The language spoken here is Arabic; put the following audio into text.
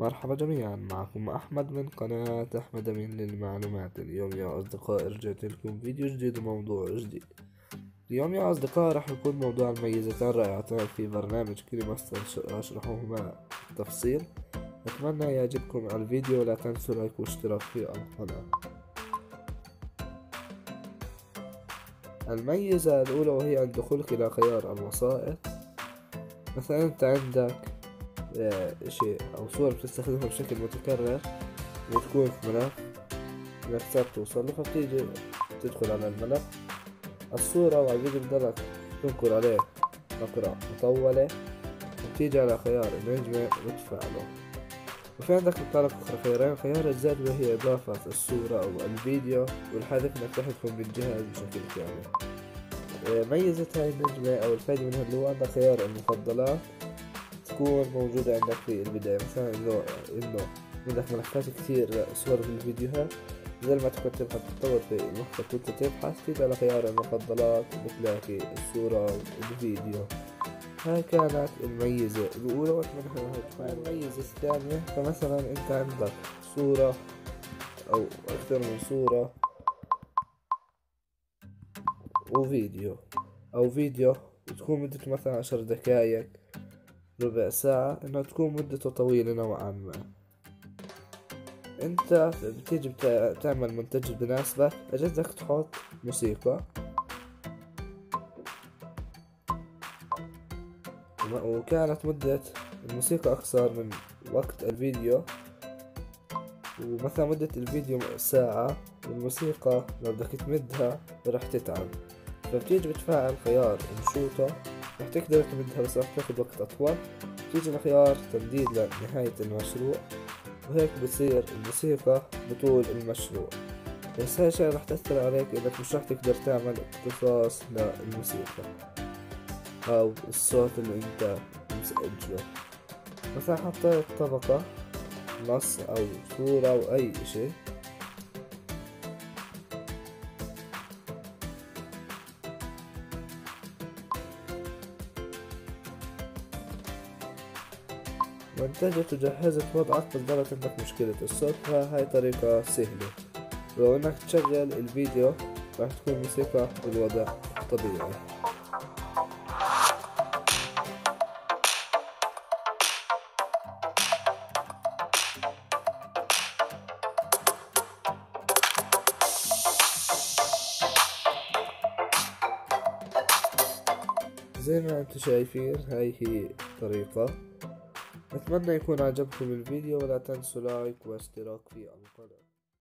مرحبا جميعا، معكم أحمد من قناة أحمد أمين للمعلومات. اليوم يا أصدقاء رجعت لكم فيديو جديد وموضوع جديد. اليوم يا أصدقاء راح يكون موضوع الميزتان رائعتان في برنامج كيلي ماستر أشرحهما بالتفصيل. أتمنى يعجبكم الفيديو، ولا تنسوا لايك واشتراك في القناة. الميزة الأولى وهي دخولك إلى خيار الوسائط. مثلا أنت عندك شيء أو صورة بتستخدمها بشكل متكرر وتكون في ملف صعب توصل له، فبتيجي تدخل على الملف الصورة والفيديو بضلك تنقر عليه نقرة مطولة، وبتيجي على خيار النجمة وتفعله. وفي عندك بتطلق خيارين: خيار الزائد وهي إضافة الصورة أو الفيديو، والحذف إنك تحذفهم بالجهاز بشكل كامل. ميزة هاي النجمة أو الفائدة منها اللي هو عندك خيار المفضلات تكون موجودة عندك في البداية. مثلا إنه عندك ملفات كتير صور في الفيديوهات، زي ما تكون تبحث تطور في مخك وانت تبحث، تيجي على خيار المفضلات بتلاقي الصورة والفيديو. هاي كانت الميزة الأولى، وأتمنى هاي الميزة الثانية. فمثلا أنت عندك صورة أو أكثر من صورة وفيديو، أو فيديو تكون مدته مثلا 10 دقايق، ربع ساعة، إنها تكون مدته طويلة نوعا ما. انت بتيجي تعمل منتج بناسبك، اجازك تحط موسيقى، وكانت مدة الموسيقى اقصر من وقت الفيديو، ومثلا مدة الفيديو ساعة، والموسيقى لو بدك تمدها راح تتعب. فبتيجي بتفعل خيار انشوطة، راح تقدر تمدها بس راح تاخد وقت اطول. بتيجي لخيار تمديد لنهاية المشروع، وهيك بتصير الموسيقى بطول المشروع. بس هاي الشغلة رح تأثر عليك إنك مش رح تقدر تعمل اقتصاص للموسيقى أو الصوت اللي أنت مسجله. مثلا حطيت طبقة نص أو صورة أو أي إشي، وانتجت وجهزت وضعك، بس ضلت عندك مشكلة الصوت. فهاي طريقة سهلة. ولو إنك تشغل الفيديو راح تكون موسيقى بالوضع طبيعي. زي ما انتم شايفين هاي هي طريقة. أتمنى يكون عجبكم الفيديو، ولا تنسوا لايك واشتراك في القناة.